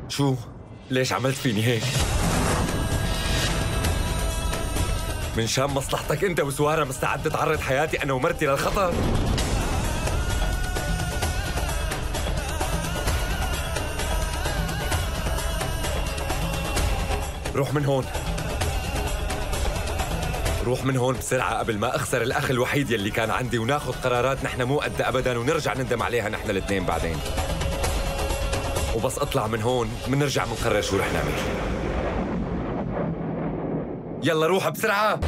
شو؟ ليش عملت فيني هيك؟ من شان مصلحتك انت وسوارة مستعد تعرض حياتي انا ومرتي للخطر؟ روح من هون، روح من هون بسرعة قبل ما أخسر الأخ الوحيد يلي كان عندي وناخذ قرارات نحن مو قد أبداً ونرجع نندم عليها نحن الاثنين بعدين. وبس أطلع من هون منرجع منقرر شو رح نعمل. يلا روح بسرعة.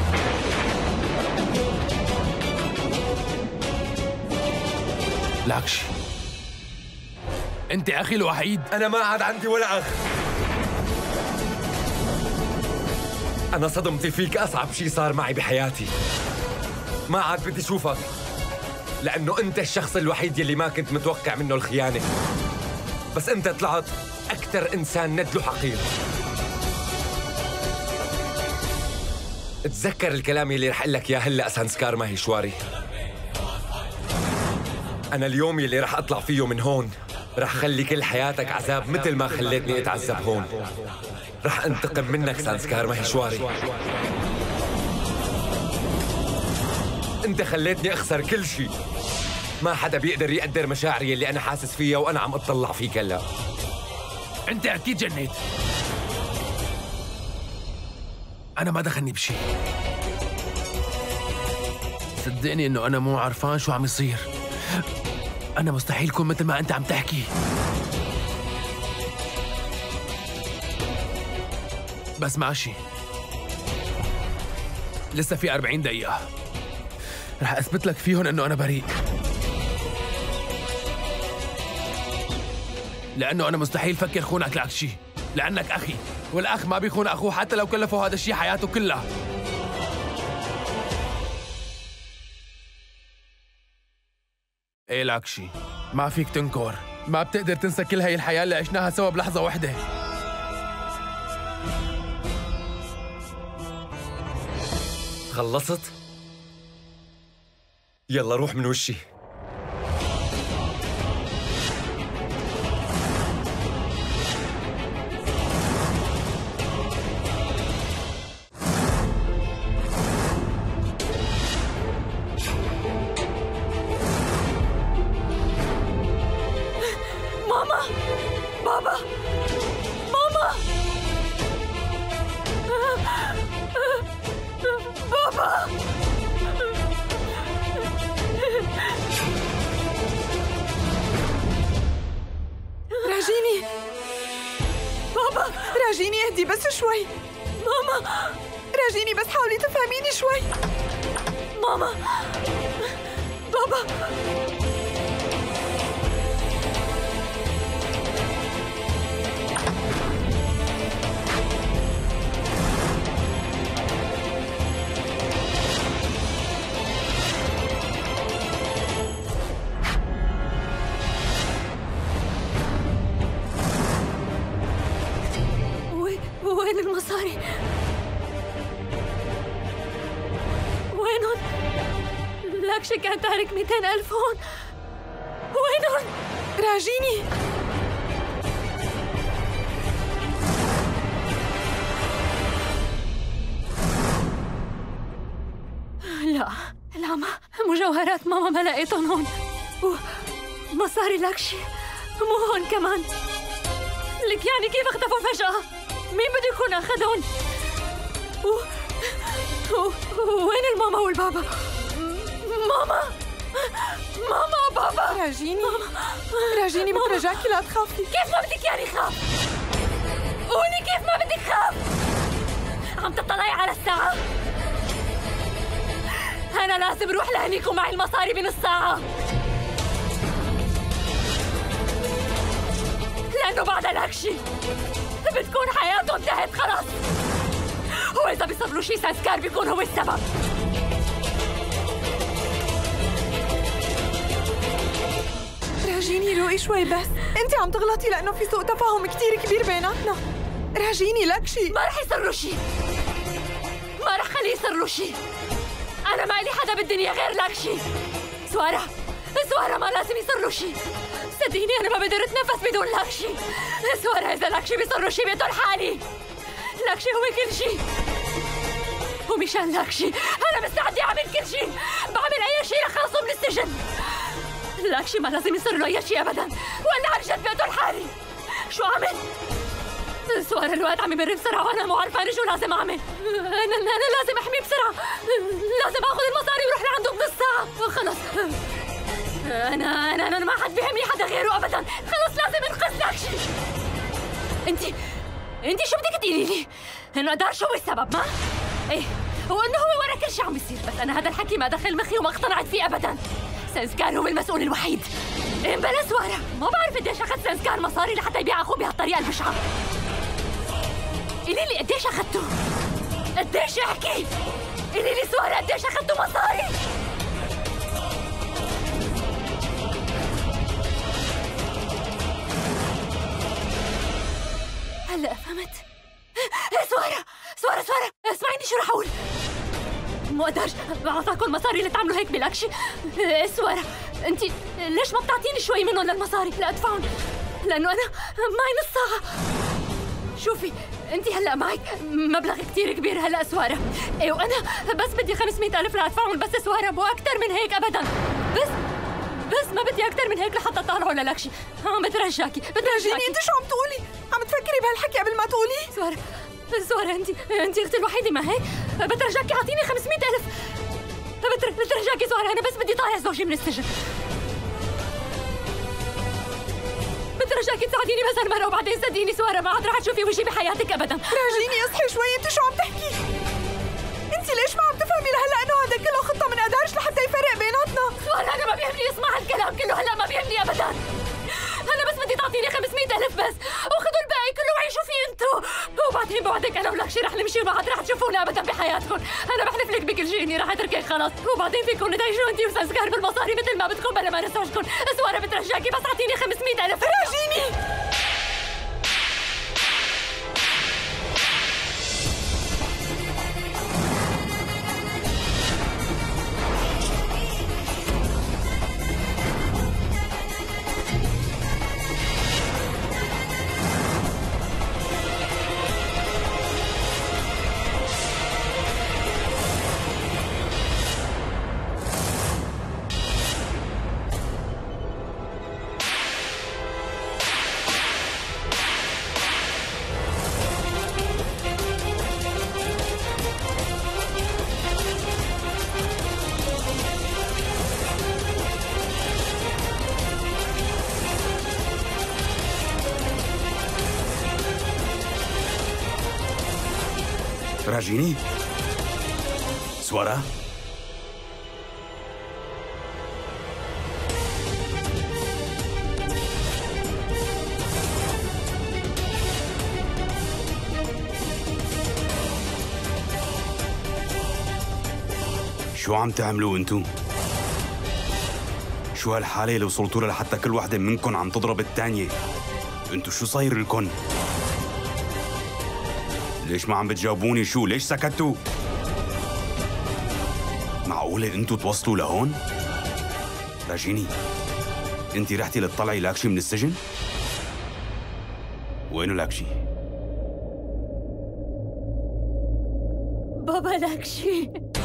لاكشي، أنت أخي الوحيد. أنا ما عاد عندي ولا أخ. أنا صدمتي فيك أصعب شي صار معي بحياتي. ما عاد بدي أشوفك لأنه أنت الشخص الوحيد يلي ما كنت متوقع منه الخيانة، بس أنت طلعت أكثر إنسان ندله حقير. تذكر الكلام يلي رح أقول لك إياه هلأ سانسكار ما هي شواري. أنا اليوم يلي رح أطلع فيه من هون رح خلي كل حياتك عذاب مثل ما خليتني أتعذب هون. رح أنتقم منك سانسكار ما هي شواري. أنت خليتني أخسر كل شيء. ما حدا بيقدر يقدر مشاعري اللي أنا حاسس فيها وأنا عم أطلع فيك هلا. أنت أكيد جنيت. أنا ما دخلني بشي. صدقني إنه أنا مو عارفان شو عم يصير. أنا مستحيل كون مثل ما أنت عم تحكي. بس ماشي، لسه في 40 دقيقة رح أثبت لك فيهم إنه أنا بريء. لأنه أنا مستحيل فكر خونك لاكشي، لأنك أخي، والأخ ما بيخون أخوه حتى لو كلفه هذا الشيء حياته كلها. إيه لاكشي، ما فيك تنكر، ما بتقدر تنسى كل هاي الحياة اللي عشناها سوا بلحظة واحدة. خلصت؟ يلا روح من وشي. ماما، بابا، ماما، بابا، راجيني، بابا، راجيني اهدي بس شوي. ماما، راجيني بس حاولي تفهميني شوي. ماما، بابا، وين المصاري؟ وينهم؟ لاكشي كان تارك 200,000 هون. وينهم؟ راجيني. لا مجوهرات ماما ما لقيتهم هون، ومصاري لاكشي مو هون كمان. لك يعني كيف اختفوا فجأة؟ مين بده يكون أخذهم؟ وين الماما والبابا؟ ماما بابا. راجيني بترجاكي لا تخافي. كيف ما بدك يعني خاف؟ قولي كيف ما بدك خاف؟ عم تطلعي على الساعة؟ أنا لازم روح لهنيك ومعي المصاري بنص ساعة، لأنه بعد لاكشي بتكون حياته انتهت خلاص. وإذا بيصير له شيء سانسكار بيكون هو السبب. راجيني روقي شوي بس، انت عم تغلطي لأنه في سوء تفاهم كتير كبير بيناتنا. راجيني لاكشي ما رح يصير له شيء، ما رح خليه يصير له شيء. أنا ما لي حدا بالدنيا غير لاكشي. سوارة ما لازم يصير له شيء. صدقيني أنا ما بقدر أتنفس بدون لاكشي. سوارة إذا لاكشي بيصير له شي بيقتل حالي. لاكشي هو كل شي، ومشان لاكشي أنا مستعدة أعمل كل شي، بعمل أي شي لخلصه من السجن. لاكشي ما لازم يصير له أي شي أبداً، وأنا عن جد بقتل حالي. شو أعمل؟ سوارة الوقت عم يمر بسرعة وأنا مو عارفة شو لازم أعمل. أنا لازم أحميه بسرعة، لازم آخذ المصاري وروح لعنده بنص ساعة. خلص أنا ما حد بيهمني حدا غيره أبداً. خلص لازم أنقذ لاكشي. أنت شو بدك تقولي لي؟ إنه أدار شو هو السبب ما؟ إيه هو إنه هو ورا كل شيء عم بيصير، بس أنا هذا الحكي ما دخل مخي وما اقتنعت فيه أبداً. سانسكار هو المسؤول الوحيد. إيه بلا سوارة، ما بعرف قديش أخذ سانسكار مصاري لحتى يبيع أخوه بهالطريقة البشعة. قولي لي قديش أخذته؟ قديش احكي؟ قولي لي سوارة قديش أخذتوا مصاري؟ هلا فهمت؟ سوارة اسمعيني شو رح أقول. مو قدرش أعطاكم المصاري اللي تعملوا هيك بلاكشي. سوارة أنت ليش ما بتعطيني شوي منهم للمصاري لأدفعهم؟ لأنه أنا معي نص ساعة. شوفي انت هلا معك مبلغ كتير كبير هلا سوارة. ايه وانا بس بدي 500,000 لادفعهم بس سوارة، مو اكثر من هيك ابدا. بس ما بدي اكثر من هيك لحتى اطالعه للاكشي. عم بترجاكي جيني انت شو عم تقولي؟ عم تفكري بهالحكي قبل ما تقولي؟ سوارة انت اختي الوحيدة ما هيك؟ بترجاكي اعطيني 500,000. بترجاكي سوارة انا بس بدي طالع زوجي من السجن. بترجاكي تساعديني بس هالمرة وبعدين صدقيني سوارة ما عاد رح تشوفي وجهي بحياتك ابدا. راجيني اصحي شوي، انت شو عم تحكي؟ انت ليش ما عم تفهمي لهلا انه هذا كله خطة من أدارش لحتى يفرق بيناتنا؟ سوارة انا ما بيهمني اسمع هالكلام كله هلا، ما بيهمني ابدا. انا بس بدي تعطيني 500,000 بس وخذوا الباقي كله وعيشوا فيه انتو، وبعدين بوعدك انا ولاكشي رح نمشي وما عاد رح تشوفونا ابدا بحياتكم. انا بحلف لك بكل شيء اني رح اتركك خلص، وبعدين فيكم تعيشوا انتي وسانسكار بالمصاري مثل ما بدكم بلا ما نسوجكم. سوارة بترجاكي بس اعطيني 500,000. راجيني راجيني؟ سوارة؟ شو عم تعملوا انتو؟ شو هالحالة اللي وصلتوا لها لحتى كل وحدة منكم عم تضرب الثانية؟ انتو شو صاير لكم؟ ليش ما عم بتجاوبوني؟ شو ليش سكتوا؟ معقولة انتو توصلوا لهون؟ راجيني انتي رحتي لتطلعي لاكشي من السجن؟ وينو لاكشي؟ بابا لاكشي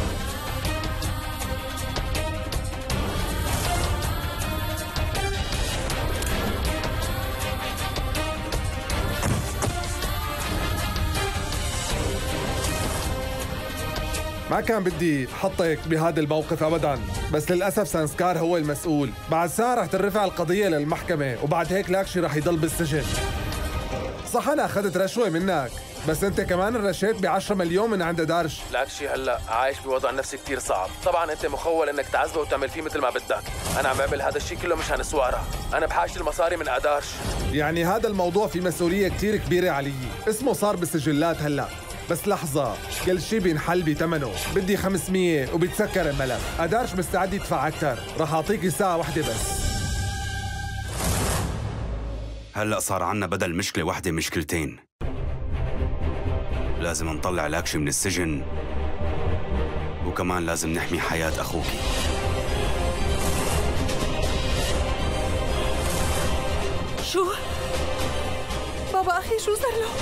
ما كان بدي حطك بهذا الموقف ابدا، بس للاسف سانسكار هو المسؤول. بعد ساعة رح ترفع القضية للمحكمة، وبعد هيك لاكشي رح يضل بالسجن. صح انا اخذت رشوة منك، بس انت كمان رشيت ب10 مليون من عند دارش. لاكشي هلا عايش بوضع نفسي كتير صعب، طبعا انت مخول انك تعذبه وتعمل فيه مثل ما بدك. انا عم بعمل هذا الشيء كله مشان سوارة، انا بحاجة المصاري من ادارش. يعني هذا الموضوع في مسؤولية كتير كبيرة علي، اسمه صار بالسجلات هلا. بس لحظة، كل شيء بينحل بثمنه. بدي 500 وبيتسكر الملف. أدارش مستعد يدفع أكثر، رح أعطيكي ساعة واحدة بس. هلأ صار عنا بدل مشكلة واحدة مشكلتين. لازم نطلع لاكشي من السجن، وكمان لازم نحمي حياة أخوكي. شو؟ بابا أخي شو صار له؟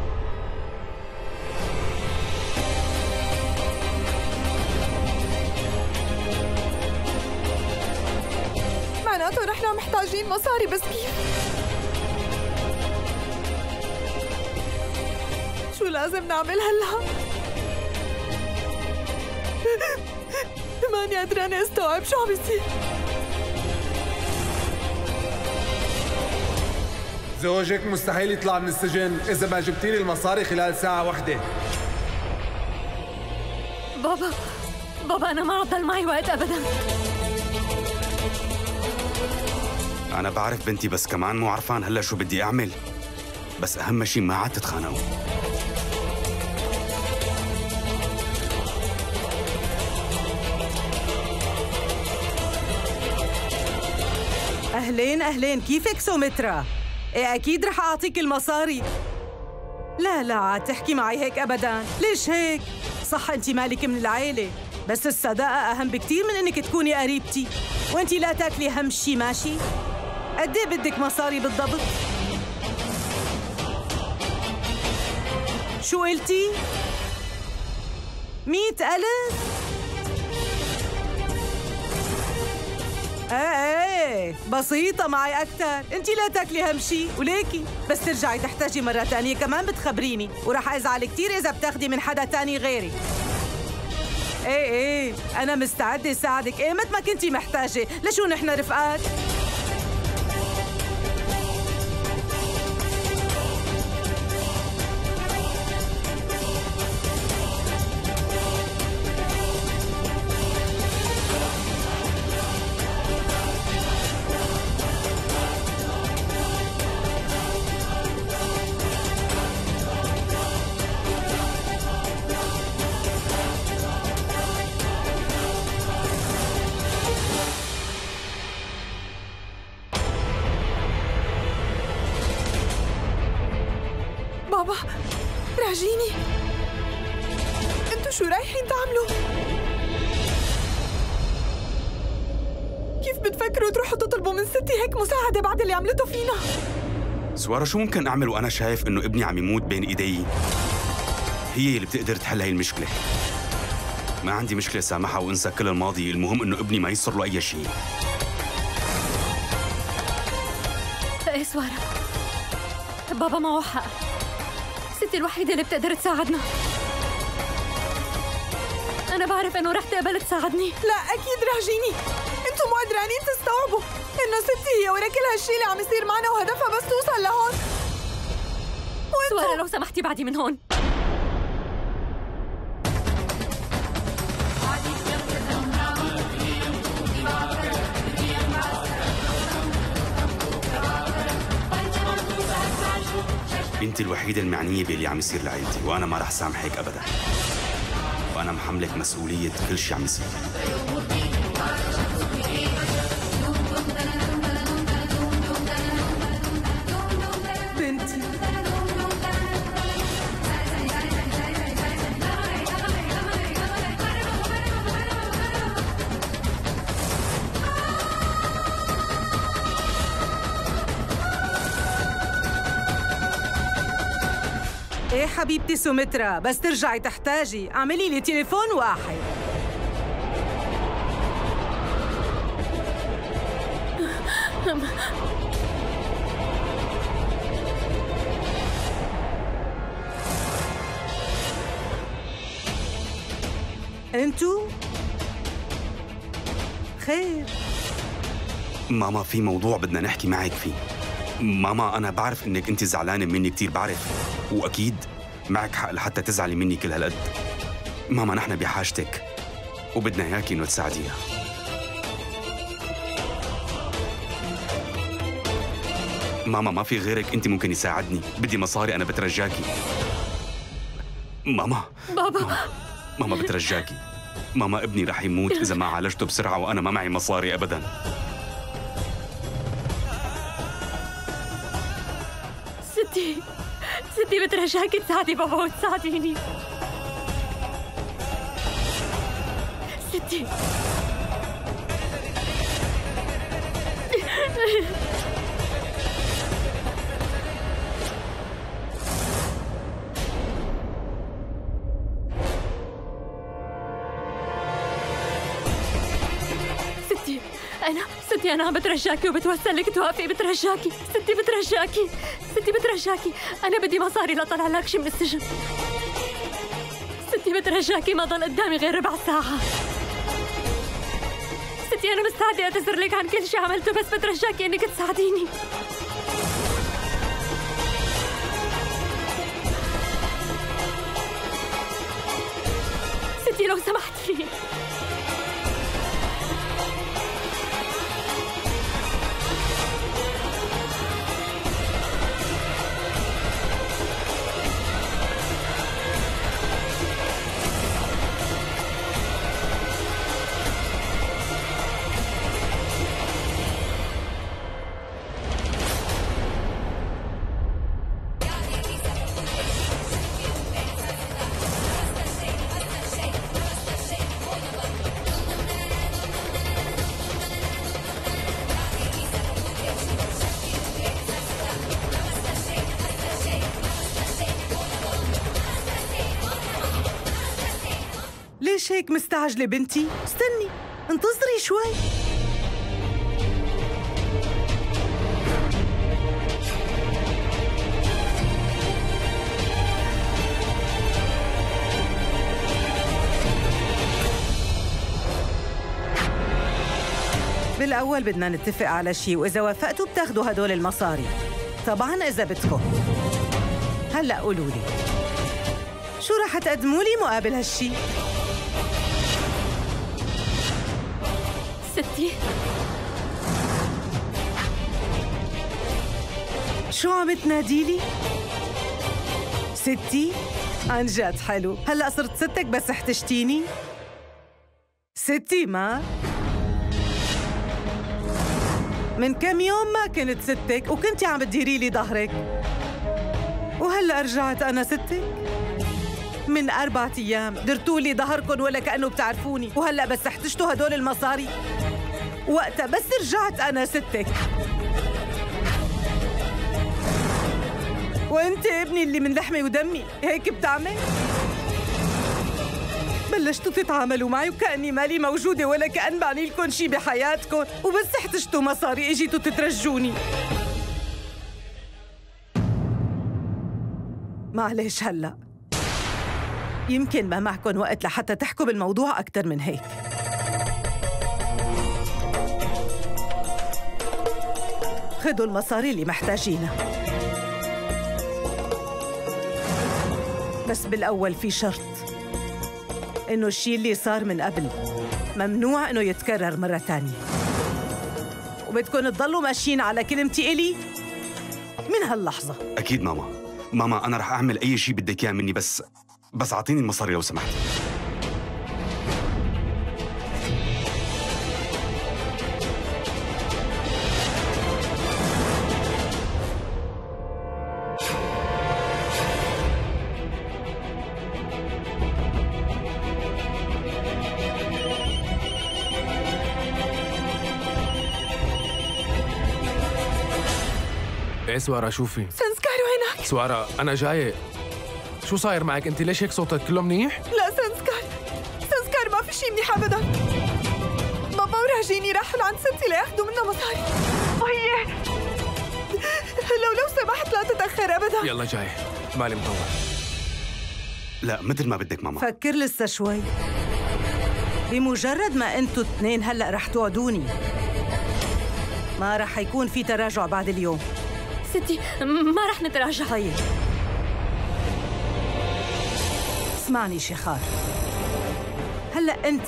معناته نحن محتاجين مصاري، بس كيف؟ شو لازم نعمل هلا؟ ماني قادرة استوعب شو عم بيصير. زوجك مستحيل يطلع من السجن إذا ما جبتي لي المصاري خلال ساعة واحدة. بابا أنا ما عم ضل معي وقت أبداً. أنا بعرف بنتي، بس كمان مو عرفان هلا شو بدي أعمل. بس أهم شي ما عاد تتخانقوا. أهلين كيفك سومترا؟ إيه أكيد رح أعطيك المصاري. لا عاد تحكي معي هيك أبداً. ليش هيك؟ صح أنت مالك من العائلة، بس الصداقة أهم بكتير من إنك تكوني قريبتي. وأنت لا تاكلي هم شي، ماشي؟ قد إيه بدك مصاري بالضبط؟ شو قلتي؟ 100,000؟ ايه بسيطة معي أكتر، أنت لا تاكلي هم شي وليكي، بس ترجعي تحتاجي مرة تانية كمان بتخبريني، ورح أزعل كتير إذا بتاخدي من حدا تاني غيري. ايه أنا مستعدة أساعدك إيمت ما كنتي محتاجة، لشو نحن رفقات؟ بابا راجيني، انتو شو رايحين تعملوا؟ كيف بتفكروا تروحوا تطلبوا من ستي هيك مساعدة بعد اللي عملته فينا؟ سوارة شو ممكن أعمل وأنا شايف إنه ابني عم يموت بين إيدي؟ هي اللي بتقدر تحل هاي المشكلة. ما عندي مشكلة سامحها وانسى كل الماضي، المهم إنه ابني ما يصير له أي شيء. إيه سوارة، بابا معه حق، ستي الوحيدة اللي بتقدر تساعدنا. أنا بعرف إنه رح تقبل تساعدني. لا أكيد راجيني، انتو مو قدرانين تستوعبوا إنه ستي هي ورا كل هالشي اللي عم يصير معنا، وهدفها بس توصل لهون. سوارة لو سمحتي بعدي من هون. انت الوحيدة المعنية باللي عم يصير لعيلتي، وانا ما رح سامحك ابدا. وانا محملك مسؤولية كل شيء عم يصير. بنتي ايه حبيبتي سومترا، بس ترجعي تحتاجي اعملي لي تليفون واحد. انتو خير؟ ماما في موضوع بدنا نحكي معك فيه. ماما أنا بعرف إنك أنت زعلانة مني كتير، بعرف، وأكيد معك حق لحتى تزعلي مني كل هالقد. ماما نحن بحاجتك وبدنا إياكي إنه تساعدينا. ماما ما في غيرك أنت ممكن يساعدني، بدي مصاري، أنا بترجاكي. ماما بابا ماما بترجاكي. ماما ابني رح يموت إذا ما عالجته بسرعة، وأنا ما معي مصاري أبداً. ستي بترجاكي تساعدي بابا وتساعديني. ستي أنا عم بترجاكي وبتوسل لك توافقي. بترجاكي ستي بترجاكي. أنا بدي مصاري لطلع لاكشي من السجن. ستي بترجاكي ما ضل قدامي غير ربع ساعة. ستي أنا مستعدة أعتذر لك عن كل شيء عملته، بس بترجاكي إنك تساعديني. ستي لو سمحتي. ليش هيك مستعجلة بنتي؟ استني، انتظري شوي. بالأول بدنا نتفق على شيء، وإذا وافقتوا بتاخدوا هدول المصاري. طبعاً إذا بدكم. هلأ قولوا لي، شو رح تقدموا لي مقابل هالشي؟ ستي شو عم تناديلي؟ ستي؟ عن جد حلو. هلأ صرت ستك بس احتجتيني؟ ستي ما؟ من كم يوم ما كنت ستك وكنتي عم تديري لي ظهرك، وهلأ رجعت أنا ستك؟ من 4 أيام درتوا لي ظهركم ولا كأنه بتعرفوني، وهلأ بس احتجتوا هدول المصاري وقتها بس رجعت أنا ستك. وانت ابني اللي من لحمي ودمي هيك بتعمل؟ بلشتوا تتعاملوا معي وكأني مالي موجودة ولا كأن بعني لكم شي بحياتكم، وبس احتجتوا مصاري اجيتوا تترجوني. معلش هلأ يمكن ما معكن وقت لحتى تحكوا بالموضوع أكتر من هيك. خدوا المصاري اللي محتاجينها، بس بالأول في شرط، إنه الشيء اللي صار من قبل ممنوع إنه يتكرر مرة تانية، وبدكن تضلوا ماشيين على كلمتي إلي من هاللحظة. أكيد ماما أنا رح أعمل أي شيء بدك إياه مني، بس أعطيني المصاري لو سمحتي. ايه سوارة شوفي. سنسكار وينك؟ سوارة أنا جاي. شو صاير معك أنت؟ ليش هيك صوتك كله منيح؟ لا سنسكار ما في شيء منيح أبداً. بابا وراجيني راحوا لعند ستي لياخذوا منا مصاري، وهي لو سمحت لا تتأخر أبداً. يلا جاي، مالي مطول. لا مثل ما بدك ماما. فكر لسه شوي. بمجرد ما انتوا 2 هلأ رح توعدوني ما رح يكون في تراجع بعد اليوم. ستي ما رح نتراجع. طيب اسمعني شيخار، هلأ انت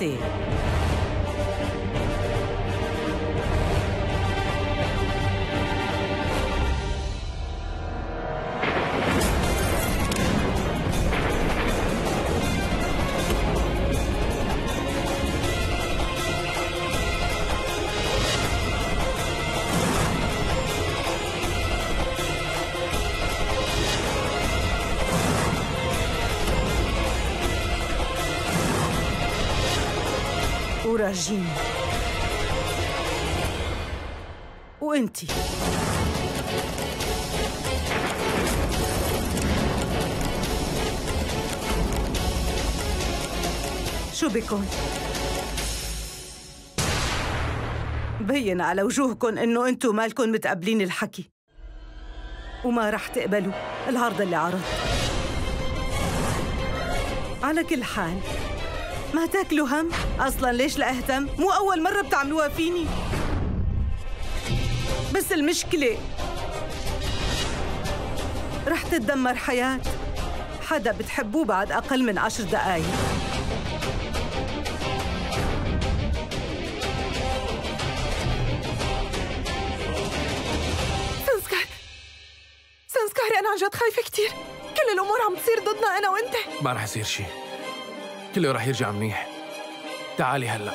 وراجيني وانتي شو بكون؟ بين على وجوهكم إنه أنتم مالكم متقبلين الحكي وما رح تقبلوا العرض اللي عرض. على كل حال ما تاكلوا هم. أصلاً ليش لا أهتم؟ مو أول مرة بتعملوها فيني. بس المشكلة رح تتدمر حياة حدا بتحبوه بعد أقل من 10 دقايق. سنسكار أنا عن جد خايفة كتير. كل الأمور عم تصير ضدنا أنا وأنت. ما رح يصير شيء، كله رح يرجع منيح. تعالي هلأ.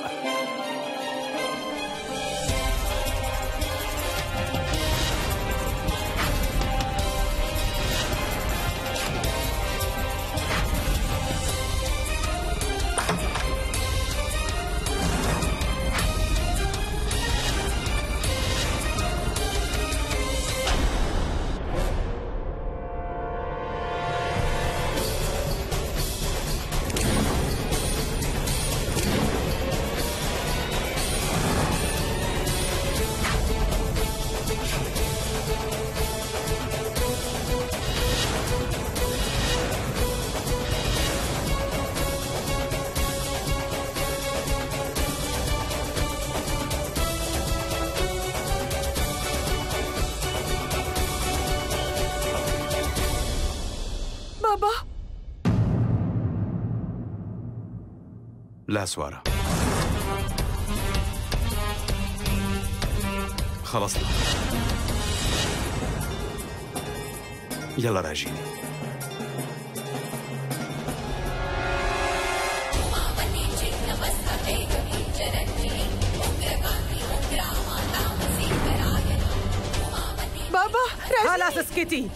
بابا. لا سوارة، خلص لا. يلا راجيني. بابا راجيني. خلاص اسكتي.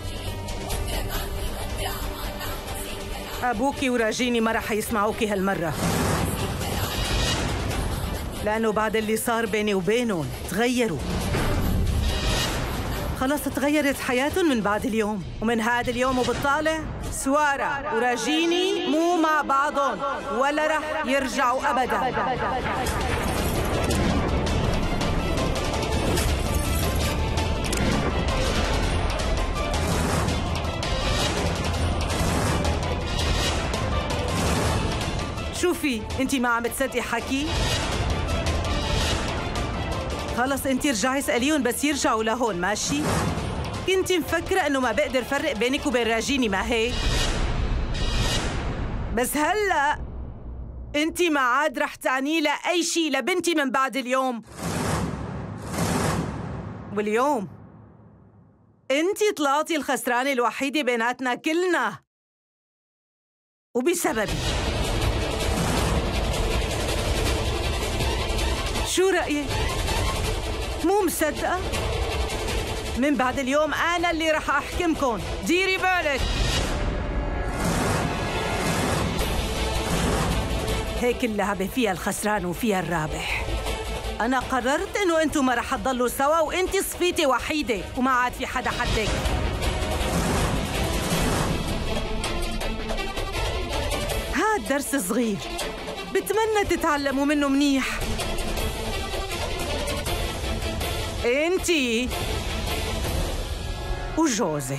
أبوكي وراجيني ما رح يسمعوكي هالمرة، لأنه بعد اللي صار بيني وبينهم تغيروا. خلاص تغيرت حياتهم من بعد اليوم، ومن هذا اليوم وبالطالع سوارة وراجيني مو مع بعضهم ولا رح يرجعوا أبداً. شوفي انت ما عم تصدقي حكي. خلص انت رجعي اسأليهم بس يرجعوا لهون، ماشي؟ كنت مفكرة انه ما بقدر فرق بينك وبين راجيني، ما هيك؟ بس هلا انت ما عاد رح تعني لها اي شيء لبنتي من بعد اليوم. واليوم انت طلعتي الخسرانة الوحيدة بيناتنا كلنا، وبسببي. شو رأيك؟ مو مصدقة؟ من بعد اليوم أنا اللي رح أحكمكن، ديري بالك. هيك اللعبة فيها الخسران وفيها الرابح. أنا قررت إنه أنتوا ما رح تضلوا سوا، وأنتِ صفيتي وحيدة وما عاد في حدا حدك. هاد درس صغير بتمنى تتعلموا منه منيح. انتي وجوزك.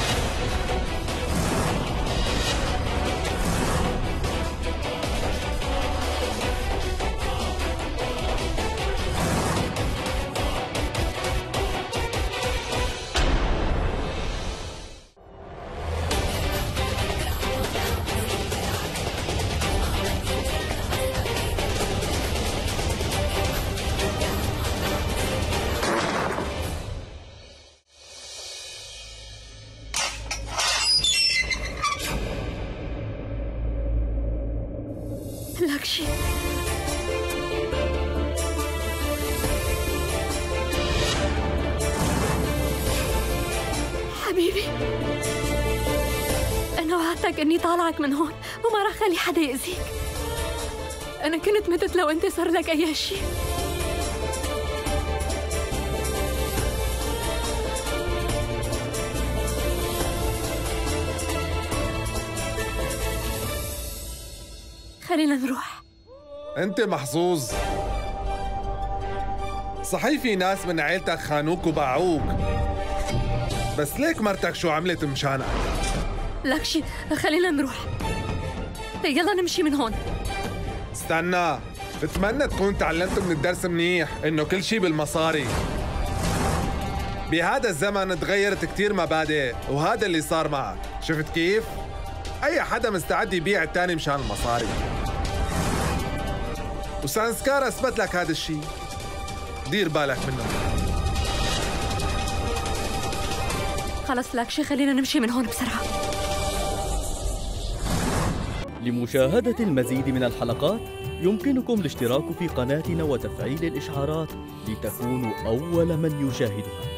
لاكشي، حبيبي، أنا وعدتك إني طالعك من هون وما رح خلي حدا يأذيك. أنا كنت متت لو أنت صار لك أي شيء. خلينا نروح. انت محظوظ. صحيح في ناس من عيلتك خانوك وباعوك، بس ليك مرتك شو عملت مشانك؟ لاكشي خلينا نروح، يلا نمشي من هون. استنى، بتمنى تكون تعلمت من الدرس منيح انه كل شي بالمصاري. بهذا الزمن تغيرت كتير مبادئ، وهذا اللي صار معك. شفت كيف؟ اي حدا مستعد يبيع التاني مشان المصاري، وسانسكار اثبت لك هذا الشي. دير بالك منه. خلص لاكشي خلينا نمشي من هون بسرعة. لمشاهدة المزيد من الحلقات يمكنكم الاشتراك في قناتنا وتفعيل الإشعارات لتكونوا أول من يشاهدها.